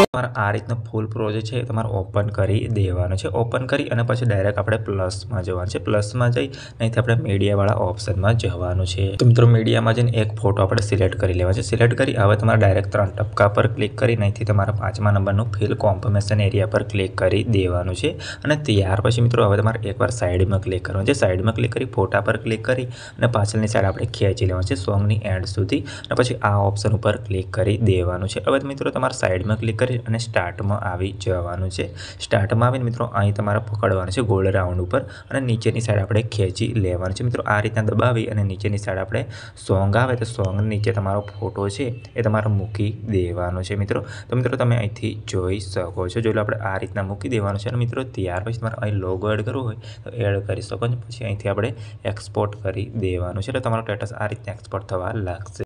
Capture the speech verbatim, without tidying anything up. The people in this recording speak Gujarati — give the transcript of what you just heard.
તમારે આ રીતનો ફૂલ પ્રોજેક્ટ છે તમારે ઓપન કરી દેવાનો છે। ઓપન કરી અને પછી ડાયરેક્ટ આપણે પ્લસમાં જવાનું છે। પ્લસમાં જઈ અહીંથી આપણે મીડિયાવાળા ઓપ્શનમાં જવાનું છે। તો મિત્રો મીડિયામાં જઈને એક ફોટો આપણે સિલેક્ટ કરી લેવાનો છે। સિલેક્ટ કરી હવે તમારે ડાયરેક્ટ ત્રણ ટપકા પર ક્લિક કરી અહીંથી તમારા પાંચમા નંબરનું ફિલ કોન્ફર્મેશન એરિયા પર ક્લિક કરી દેવાનું છે। અને ત્યાર પછી મિત્રો હવે તમારે એકવાર સાઈડમાં ક્લિક કરવાનું છે। સાઈડમાં ક્લિક કરી ફોટા પર ક્લિક કરી અને પાછળની સાઈડ આપણે ખેંચી લેવાનું છે સોંગની એન્ડ સુધી અને પછી આ ઓપ્શન ઉપર ક્લિક કરી દેવાનું છે। હવે મિત્રો તમારે સાઈડમાં ક્લિક કરી અને સ્ટાર્ટમાં આવી જવાનું છે। સ્ટાર્ટમાં આવીને મિત્રો અહીં તમારે પકડવાનું છે ગોલ્ડ રાઉન્ડ ઉપર અને નીચેની સાઈડ આપણે ખેંચી લેવાનું છે। મિત્રો આ રીતના દબાવી અને નીચેની સાઈડ આપણે સોંગ આવે તો સોંગ નીચે તમારો ફોટો છે એ તમારે મૂકી દેવાનો છે મિત્રો। તો મિત્રો તમે અહીંથી જોઈ શકો છો। જો આપણે આ રીતના મૂકી દેવાનું છે અને મિત્રો ત્યાર પછી તમારે અહીં લોગો એડ કરવો હોય તો એડ કરી શકો છો। પછી અહીંથી આપણે એક્સપોર્ટ કરી દેવાનું છે એટલે તમારો સ્ટેટસ આ રીતના એક્સપોર્ટ થવા લાગશે।